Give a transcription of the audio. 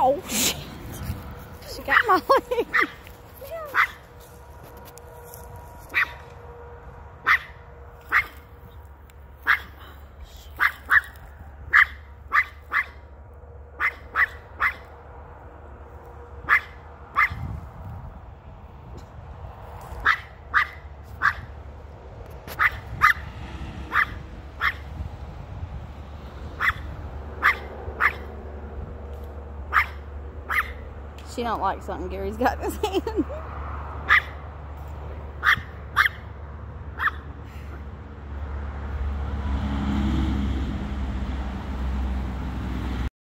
Oh, shit. She got my leg. She don't like something Gary's got in his hand.